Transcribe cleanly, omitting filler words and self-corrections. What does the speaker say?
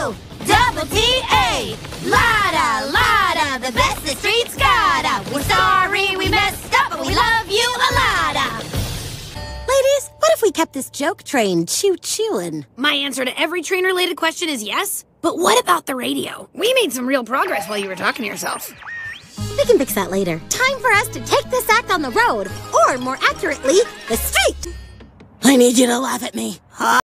O double T-A. Lotta, lotta, the best the streets gotta. We're sorry we messed up, but we love you a lotta. Ladies, what if we kept this joke train choo-chooing? My answer to every train-related question is yes. But what about the radio? We made some real progress while you were talking to yourself. We can fix that later. Time for us to take this act on the road, or more accurately, the street. I need you to laugh at me.